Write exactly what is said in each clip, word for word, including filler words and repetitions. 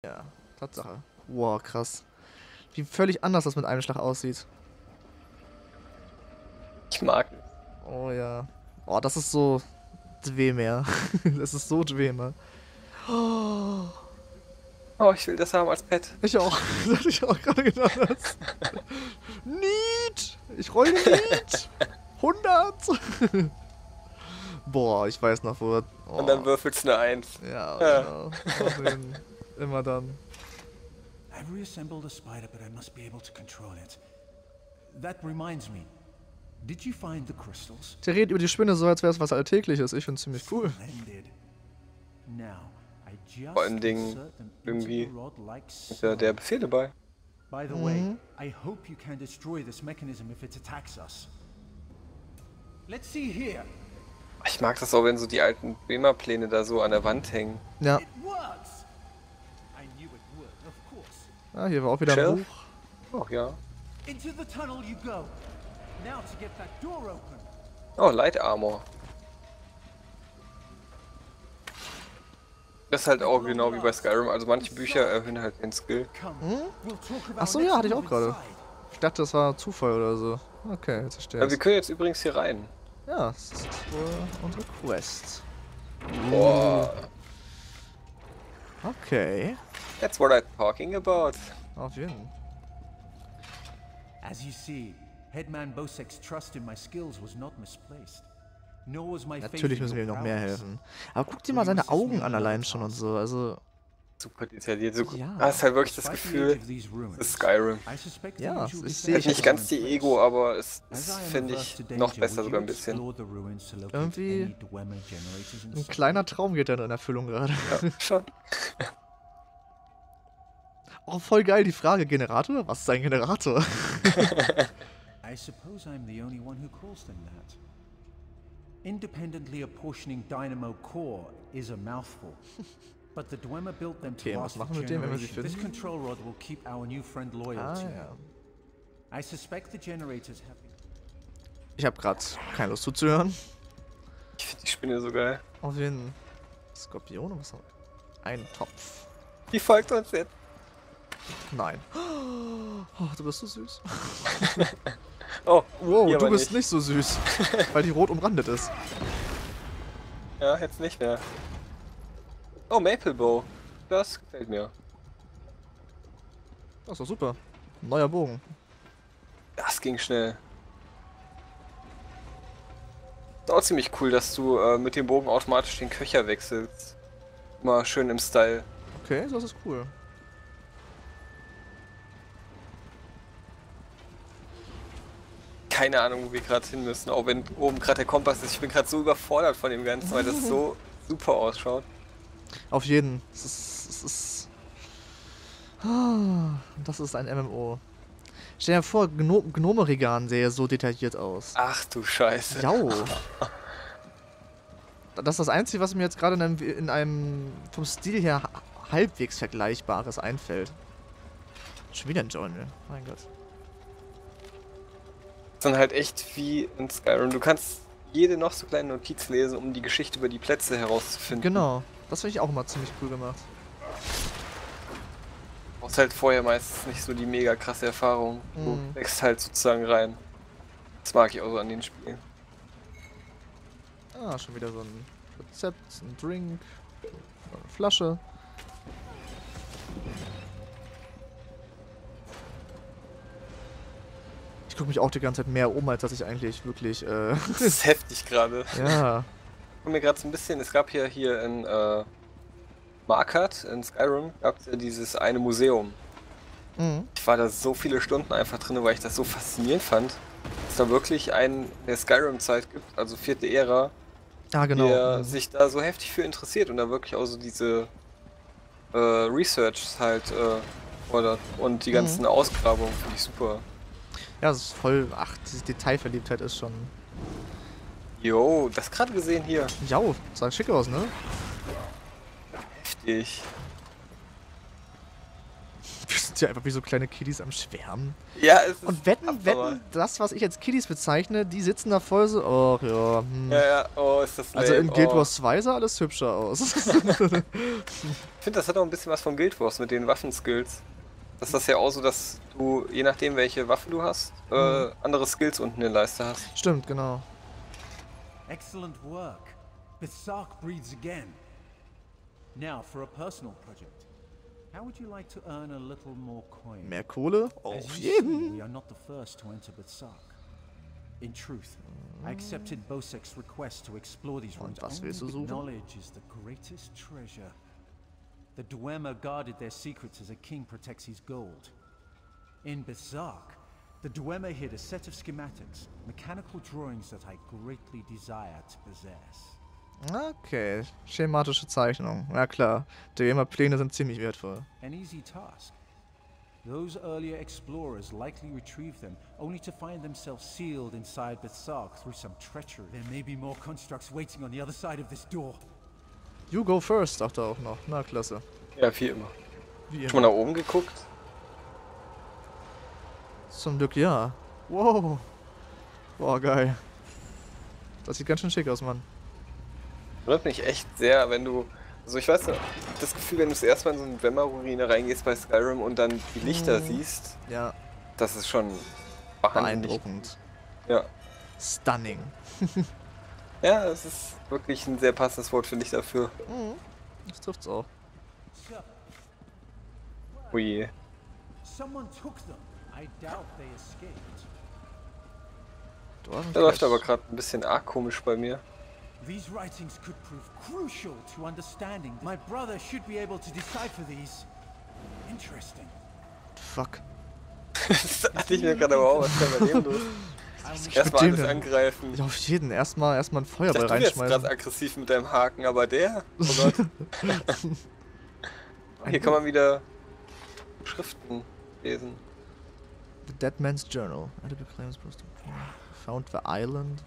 Ja, Tatsache. Wow, krass. Wie völlig anders das mit einem Schlag aussieht. Ich mag es. Oh ja. Oh, das ist so Dwemer. Das ist so Dwemer. Oh, Oh, ich will das haben als Pet. ich auch. Das hatte ich auch gerade gedacht. Niet! Ich roll Niet! hundert! Boah, ich weiß noch, wo... Oh. Und dann würfelst du eine Eins. Ja, Ja. genau. Auf jeden- Immer dann. I've reassembled a spider, but I must be able to control it. That reminds me. Did you find the crystals? Der redet über die Spinne so, als wäre es was Alltägliches. Ich find's ziemlich cool. Splendid. Now, I just Vor allen Dingen insert them into irgendwie the rod like Ist ja so. der Befehl dabei. By the way, I hope you can destroy this mechanism if it attacks us. Let's see here. Ich mag das auch, wenn so die alten Bremer-Pläne da so an der Wand hängen. Ja. It works. I knew it would, of course. Ah, hier war auch wieder ein Shelf? Buch. Oh ja. Into the tunnel you go. Now to get that door open. Oh, Light Armor. Das ist halt auch genau wie bei Skyrim. Also manche Bücher erhöhen halt den Skill. Come. We'll talk about Ach so, next ja, hatte ich auch move gerade. inside. Ich dachte, das war Zufall oder so. Okay, jetzt verstehe Ja, wir ich. können jetzt übrigens hier rein. Ja, das ist wohl unsere Quest. Boah. Okay. That's what I'm talking about. Auf jeden Fall. As you see, Headman Bosek's trust in my skills was not misplaced. Nor was my faith Natürlich in müssen wir your ihm noch mehr prowess. helfen. Aber guck dir mal seine Augen an allein schon und so. Also, Super detailliert. So, Ja. Du hast halt wirklich das Despite the Gefühl, age of these ruins, es ist Skyrim. I suspect the Ja, usual ich defenses sehe Halt ich nicht are ganz in die place. Ego, aber es As ist, I am finde averse ich, to noch danger, besser would sogar you ein bisschen. explore the ruins to locate Irgendwie any Dwemer generators in ein sight? kleiner Traum geht dann in Erfüllung gerade. Ja, schon. Oh, voll geil, die Frage. Generator? Was ist ein Generator? I suppose I'm the only one who calls them that. Independently apportioning dynamo core is a mouthful. But the Dwemer built them to Okay, was last machen for wir mit dem, wenn wir sie generations. This finden? control rod will keep our new friend loyal Ah, to ja. you. I suspect the generators have been... Ich habe gerade keine Lust zuzuhören. Ich finde die Spinne so geil. Auf jeden Fall. Skorpion, was haben wir? Ein Topf. Die folgt uns jetzt. Nein. Oh, du bist so süß. Oh, Wow, hier du aber bist nicht so süß. Weil die rot umrandet ist. Ja, jetzt nicht mehr. Oh, Maple Bow. Das gefällt mir. Das ist doch super. Ein neuer Bogen. Das ging schnell. Ist auch ziemlich cool, dass du äh, mit dem Bogen automatisch den Köcher wechselst. Immer schön im Style. Okay, das ist cool. Keine Ahnung, wo wir gerade hin müssen, auch wenn oben gerade der Kompass ist. Ich bin gerade so überfordert von dem Ganzen, weil das so super ausschaut. Auf jeden. Es ist. Es ist. Ah, das ist ein M M O. Stell dir vor, Gno Gnome-Regan sähe so detailliert aus. Ach du Scheiße. Jau. Das ist das Einzige, was mir jetzt gerade in einem, in einem vom Stil her halbwegs Vergleichbares einfällt. Schon wieder ein Journal. Mein Gott. Das ist dann halt echt wie in Skyrim. Du kannst jede noch so kleine Notiz lesen, um die Geschichte über die Plätze herauszufinden. Genau. Das finde ich auch immer ziemlich cool gemacht. Du brauchst halt vorher meistens nicht so die mega krasse Erfahrung. Du Mhm. wächst halt sozusagen rein. Das mag ich auch so an den Spielen. Ah, schon wieder so ein Rezept, ein Drink, eine Flasche. Ich gucke mich auch die ganze Zeit mehr um, als dass ich eigentlich wirklich, äh, Das ist heftig gerade. ja. Ich komme mir gerade so ein bisschen, es gab ja hier in äh, Markarth, in Skyrim, gab es ja dieses eine Museum. Mhm. Ich war da so viele Stunden einfach drin, weil ich das so faszinierend fand, dass da wirklich einen der Skyrim-Zeit gibt, also vierte Ära, Ah, genau. der Mhm. sich da so heftig für interessiert und da wirklich auch so diese äh, Research halt äh, fordert und die ganzen Mhm. Ausgrabungen finde ich super. Ja, das ist voll, ach, diese Detailverliebtheit ist schon, Jo, das gerade gesehen hier. jau, sah schick aus, ne? Heftig. ja einfach wie so kleine Kiddies am Schwärmen. Ja, es ist Und wetten, abnormal. wetten, das, was ich als Kiddies bezeichne, die sitzen da voll so, oh ja, hm. Ja, ja, oh, ist das lame. Also in Guild oh. Wars zwei sah alles hübscher aus. Ich finde, das hat auch ein bisschen was von Guild Wars mit den Waffenskills. Das ist das ja auch so, dass du, je nachdem welche Waffe du hast, äh, andere Skills unten in der Leiste hast. Stimmt, genau. Excellent work. Besark breathes again. Now for a personal project. How would you like to earn a little more coin? Mehr Kohle? As Auf you see, jeden. we are not the first to enter Besark. In truth, I accepted Bosek's request to explore these rooms Und was only willst du because suchen? knowledge is the greatest treasure. The Dwemer guarded their secrets as a king protects his gold. In Berserk, the Dwemer hid a set of schematics, mechanical drawings that I greatly desire to possess. Okay, schematische Zeichnung. Ja klar, Dwemer-Pläne sind ziemlich wertvoll. An easy task. Those earlier explorers likely retrieved them, only to find themselves sealed inside Berserk through some treachery. There may be more constructs waiting on the other side of this door. You go first, sagt er auch noch. Na, klasse. Ja, wie immer. Wie Schon mal nach oben geguckt? Zum Glück ja. Wow. Boah, geil. Das sieht ganz schön schick aus, Mann. Wundert mich echt sehr, wenn du... Also ich weiß nicht, ich hab das Gefühl, wenn du das erste Mal in so eine Dwemer-Ruine reingehst bei Skyrim und dann die Lichter Mhm. siehst, Ja, das ist schon wahnsinnig. beeindruckend. Ja. Stunning. Ja, es ist wirklich ein sehr passendes Wort, finde ich, dafür. Mhm. Das trifft's auch. Sir, Oh je. someone took them. I doubt they escaped. Dwarven Der läuft Quest. aber gerade ein bisschen arg komisch bei mir. These writings could prove crucial to understanding. My brother should be able to decipher these. Interesting. Fuck. Das dachte ich mir gerade aber auch, was ist denn bei dem los? Erstmal dem alles denn? angreifen. Ja, auf jeden. Erstmal erstmal ein Ich Feuerball dachte, du wärst reinschmeißen. gerade aggressiv mit deinem Haken, aber der? Oh Gott. Hier kann man wieder Schriften lesen. The Dead Man's Journal. Edible claims found the island.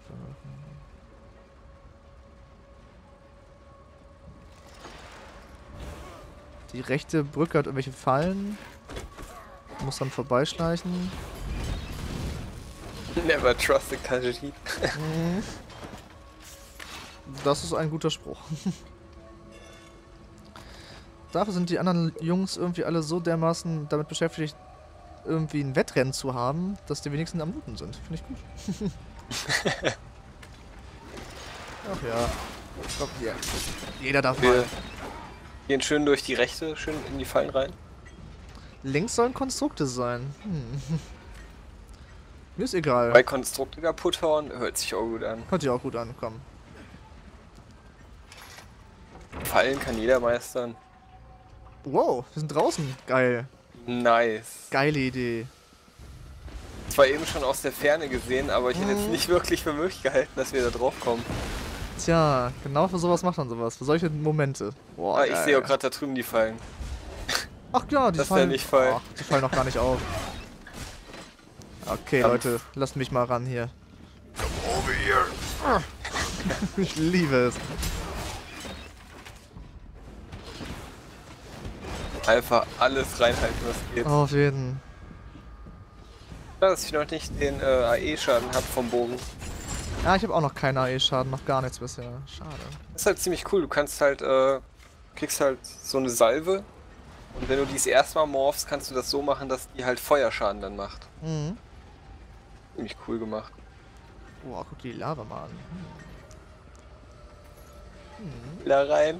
Die rechte Brücke hat irgendwelche Fallen. Muss dann vorbeischleichen. Never trust a Khajiit. Das ist ein guter Spruch. Dafür sind die anderen Jungs irgendwie alle so dermaßen damit beschäftigt, irgendwie ein Wettrennen zu haben, dass die wenigsten am Looten sind. Finde ich gut. Ach ja. Ich glaub, ja. Jeder darf Wir mal. gehen schön durch die rechte, schön in die Fallen rein. Links sollen Konstrukte sein. Hm. Mir ist egal. Bei Konstrukte kaputt hauen, hört sich auch gut an. Hört sich auch gut an, komm. Fallen kann jeder meistern. Wow, wir sind draußen. Geil. Nice. Geile Idee. Zwar eben schon aus der Ferne gesehen, aber ich hätte jetzt nicht wirklich für möglich gehalten, dass wir da drauf kommen. Tja, genau für sowas macht man sowas. Für solche Momente. Boah, Ah, ich geil. sehe auch gerade da drüben die Fallen. Ach klar, die Das fallen. wär nicht fallen. Ach, die fallen noch gar nicht auf. Okay, Kampf. Leute, lasst mich mal ran hier. Ich liebe es. Einfach alles reinhalten, was geht. Auf jeden. Ja, dass ich noch nicht den äh, A E-Schaden habe vom Bogen. Ja, ich habe auch noch keinen A E-Schaden, noch gar nichts bisher. Schade. Das ist halt ziemlich cool. Du kannst halt, äh, kriegst halt so eine Salve. Und wenn du dies erstmal morphst, kannst du das so machen, dass die halt Feuerschaden dann macht. Mhm. Ziemlich cool gemacht. Boah, guck die Lava mal an. Da rein.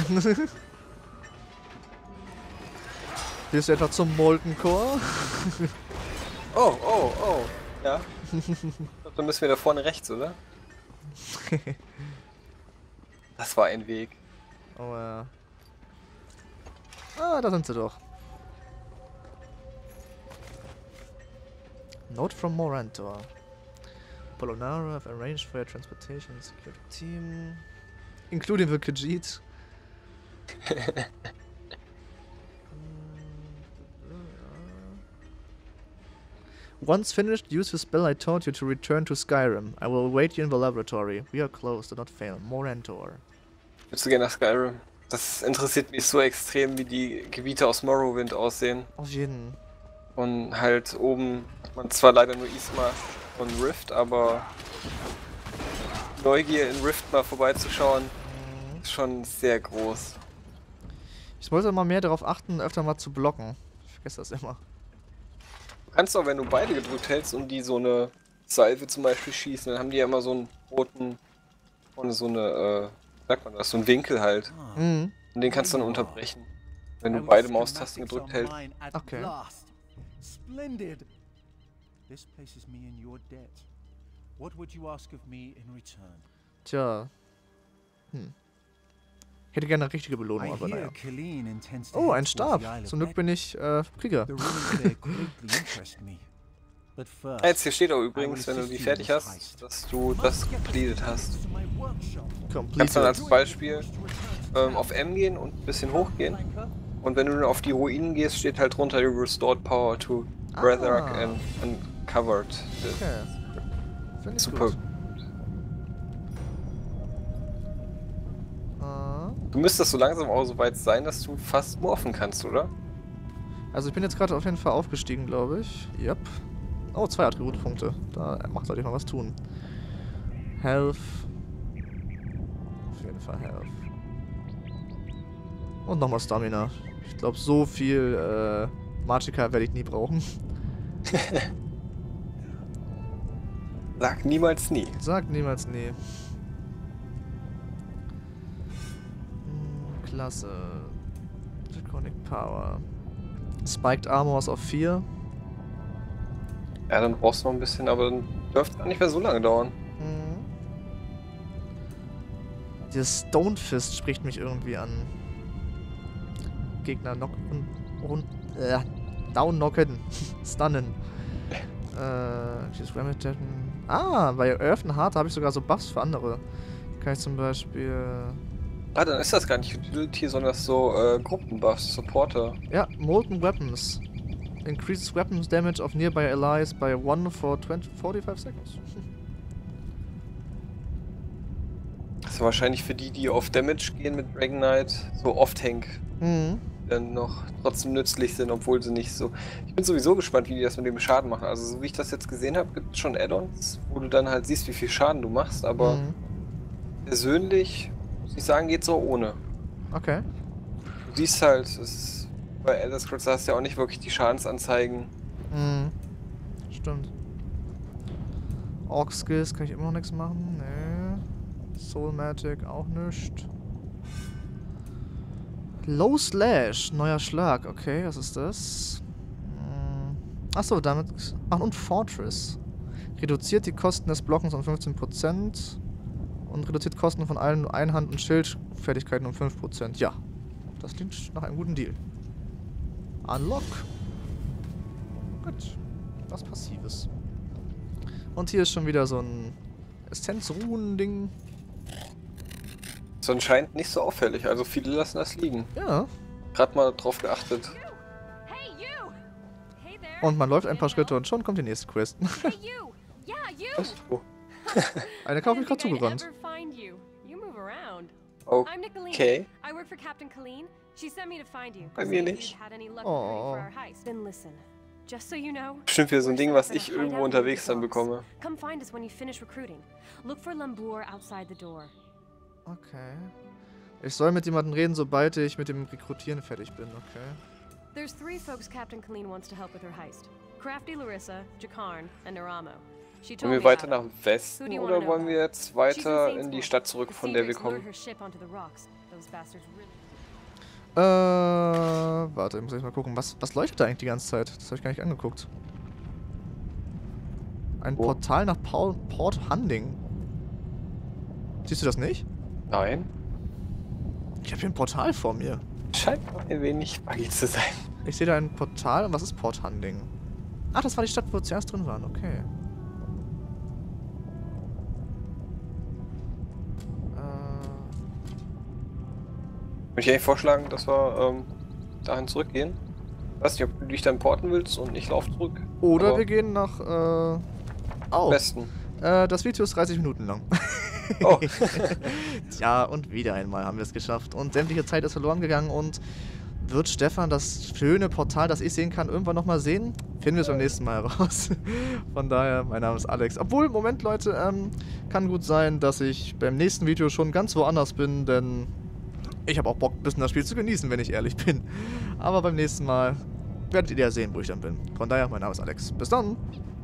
Willst du etwa zum Molten Core? Oh, oh, oh. Ja. Ich glaub, dann müssen wir da vorne rechts, oder? Das war ein Weg. Oh ja. Ah, da sind sie doch. Note from Morantor. Polonara have arranged for your transportation and security team, including the Khajiit. Once finished, use the spell I taught you to return to Skyrim. I will await you in the laboratory. We are close, do not fail. Morantor. Willst du gerne nach Skyrim? Das interessiert mich so extrem, wie die Gebiete aus Morrowind aussehen. Auf jeden. Und halt oben hat man zwar leider nur Isma und Rift, aber Neugier in Rift mal vorbeizuschauen, Mhm. ist schon sehr groß. Ich wollte mal mehr darauf achten, öfter mal zu blocken. Ich vergesse das immer. Du kannst auch, wenn du beide gedrückt hältst und die so eine Salve zum Beispiel schießen, dann haben die ja immer so einen roten, und so eine, äh, wie sagt man das, so einen Winkel halt. Mhm. Und den kannst du dann unterbrechen, wenn du beide Maustasten gedrückt hältst. Okay. Splendid. This places me in your debt. What would you ask of me in return? Tja. Hm. Hätte gerne eine richtige Belohnung, I aber hear naja. Killeen intends to Oh, head ein towards Stab. the Isle of Zum Glück Beck. bin ich äh, Krieger. The ruins there greatly interest me. But first, Ah, jetzt hier steht auch übrigens, wenn du die fertig hast, dass du das completed hast. to my workshop. Kannst dann als Completed. Beispiel ähm, auf M gehen und ein bisschen hochgehen. Und wenn du dann auf die Ruinen gehst, steht halt drunter You restored power to Brethren Ah. and uncovered. Okay. Finde ich Super. gut. Ah. Du müsstest so langsam auch so weit sein, dass du fast morphen kannst, oder? Also ich bin jetzt gerade auf jeden Fall aufgestiegen, glaube ich. Yep. Oh, zwei Attributpunkte. Da macht sollte ich mal was tun. Health. Auf jeden Fall Health. Und nochmal Stamina. Ich glaube, so viel äh, Magicka werde ich nie brauchen. Sag niemals nie. Sag niemals nie. Hm, klasse. Draconic Power. Spiked Armor ist auf vier. Ja, dann brauchst du noch ein bisschen, aber dann dürfte gar nicht mehr so lange dauern. Mhm. Dieses Stone Fist spricht mich irgendwie an. Gegner knocken. Rund, äh, down knocken. Stunnen. äh, dieses Remedy. Ah, bei Earth and Heart habe ich sogar so Buffs für andere. Kann ich zum Beispiel. Ah, dann ist das gar nicht Utility, sondern das so äh, Gruppenbuffs, Supporter. Ja, Molten Weapons. Increases weapons damage of nearby allies by one for twenty, forty-five seconds. Das ist wahrscheinlich für die, die auf Damage gehen mit Dragon Knight, so Off-Tank, Mhm. dann noch trotzdem nützlich sind, obwohl sie nicht so... Ich bin sowieso gespannt, wie die das mit dem Schaden machen. Also so wie ich das jetzt gesehen habe, gibt es schon Add-ons, wo du dann halt siehst, wie viel Schaden du machst, aber Mhm. persönlich, muss ich sagen, geht's auch ohne. Okay. Du siehst halt, es ist, bei Elder Scrolls hast du ja auch nicht wirklich die Schadensanzeigen. Mhm. Stimmt. Orc Skills kann ich immer noch nichts machen. Nee. Soul Magic auch nicht. Low Slash, neuer Schlag. Okay, was ist das? Hm. Achso, damit. Ach, und Fortress. Reduziert die Kosten des Blockens um fünfzehn Prozent. Und reduziert Kosten von allen Einhand- und Schildfertigkeiten um fünf Prozent. Ja. Das klingt nach einem guten Deal. Unlock. Gut. Was Passives. Und hier ist schon wieder so ein Essenz-Ruhen-Ding. Ist anscheinend nicht so auffällig, also viele lassen das liegen. Ja. Gerade mal drauf geachtet. Hey, you! Hey there. Und man läuft ein paar Schritte und schon kommt die nächste Quest. Hey, you! Yeah, you! Was? Oh. Eine Kauf ich gerade I didn't think I'd zugerannt. ever find you. You move around. I'm Nicolene. Okay. I work for Captain Colleen. She sent me to find you. Bei to mir see if nicht. you'd had any luck Oh. recruiting for our heist. Then listen. Just so you know, Bestimmt wieder so ein we're Ding, set was up in a ich irgendwo hideout unterwegs near dann the docks. bekomme. Come find us when you finish recruiting. Look for Lambour outside the door. Okay. Ich soll mit jemandem reden, sobald ich mit dem Rekrutieren fertig bin, okay. There's three folks Captain Colleen wants to help with her heist. Crafty Larissa, Jakarn, and Naramo. She told Wollen wir me weiter about nach Who Westen do you oder wanna know wollen wir about? jetzt She's weiter in in die Saintsville. Stadt zurück, The von der wir Cedrics kommen? lured her ship onto the rocks. Those bastards really... Äh, warte, ich muss jetzt mal gucken. Was, was leuchtet da eigentlich die ganze Zeit? Das habe ich gar nicht angeguckt. Ein Wo? Portal nach Paul, Port Hunding. Siehst du das nicht? Nein. Ich habe hier ein Portal vor mir. Scheint ein wenig buggy zu sein. Ich sehe da ein Portal. Und was ist Port Hunding? Ach, das war die Stadt, wo wir zuerst drin waren. Okay. Äh, Würde ich eigentlich vorschlagen, dass wir ähm, dahin zurückgehen. Ich weiß nicht, ob du dich dann porten willst und ich laufe zurück. oder Aber wir gehen nach... Äh, oh, Westen. äh, das Video ist dreißig Minuten lang. Oh. Tja, und wieder einmal haben wir es geschafft. Und sämtliche Zeit ist verloren gegangen und wird Stefan das schöne Portal, das ich sehen kann, irgendwann nochmal sehen? Finden wir es beim nächsten Mal heraus. Von daher, mein Name ist Alex. Obwohl, Moment Leute, ähm, kann gut sein, dass ich beim nächsten Video schon ganz woanders bin, denn ich habe auch Bock, ein bisschen das Spiel zu genießen, wenn ich ehrlich bin. Aber beim nächsten Mal werdet ihr ja sehen, wo ich dann bin. Von daher, mein Name ist Alex. Bis dann!